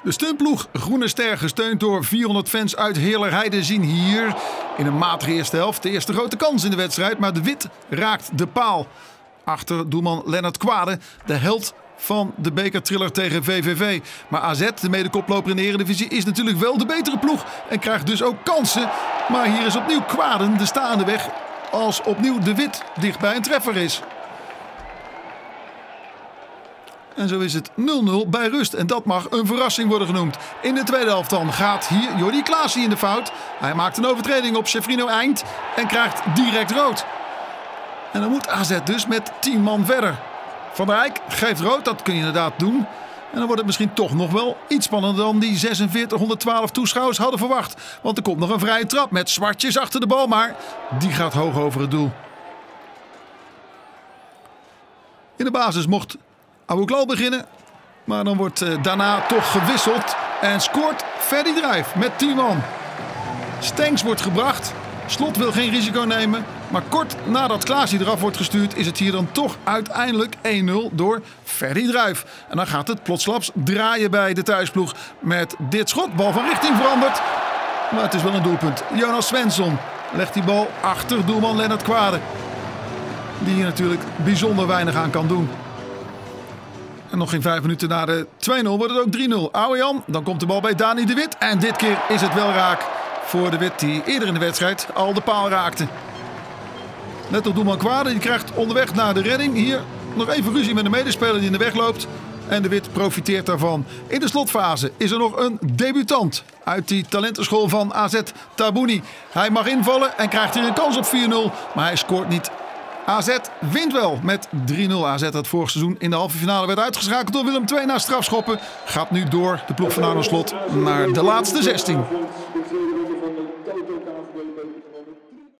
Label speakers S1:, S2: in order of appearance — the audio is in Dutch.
S1: De steunploeg Groene Ster, gesteund door 400 fans uit Heerlerheide, zien hier in een matige eerste helft de eerste grote kans in de wedstrijd. Maar de wit raakt de paal. Achter doelman Lennart Kwade, de held van de bekertriller tegen VVV. Maar AZ, de medekoploper in de Eredivisie, is natuurlijk wel de betere ploeg en krijgt dus ook kansen. Maar hier is opnieuw Kwade de staande weg als opnieuw de wit dichtbij een treffer is. En zo is het 0-0 bij rust. En dat mag een verrassing worden genoemd. In de tweede helft dan gaat hier Jordi Klaasie in de fout. Hij maakt een overtreding op Chefrino Eind en krijgt direct rood. En dan moet AZ dus met 10 man verder. Van der Eyck geeft rood, dat kun je inderdaad doen. En dan wordt het misschien toch nog wel iets spannender dan die 4612 toeschouwers hadden verwacht. Want er komt nog een vrije trap met Zwartjes achter de bal, maar die gaat hoog over het doel. In de basis mocht Abouklal beginnen, maar dan wordt daarna toch gewisseld en scoort Ferdy Druijf met 10 man. Stenks wordt gebracht, Slot wil geen risico nemen, maar kort nadat Klaasie eraf wordt gestuurd is het hier dan toch uiteindelijk 1-0 door Ferdy Druijf. En dan gaat het plotsklaps draaien bij de thuisploeg met dit schot, bal van richting veranderd, maar het is wel een doelpunt. Jonas Svensson legt die bal achter doelman Lennart Kwade, die hier natuurlijk bijzonder weinig aan kan doen. En nog geen 5 minuten na de 2-0 wordt het ook 3-0. Oude Jan, dan komt de bal bij Dani de Wit. En dit keer is het wel raak voor de Wit die eerder in de wedstrijd al de paal raakte. Net op doelman Kwade, die krijgt onderweg naar de redding. Hier nog even ruzie met een medespeler die in de weg loopt. En de Wit profiteert daarvan. In de slotfase is er nog een debutant uit die talentenschool van AZ, Tabouni. Hij mag invallen en krijgt hier een kans op 4-0, maar hij scoort niet. AZ wint wel met 3-0. AZ dat vorig seizoen in de halve finale werd uitgeschakeld door Willem II na strafschoppen. Gaat nu door de ploeg van Arno Slot naar de laatste 16.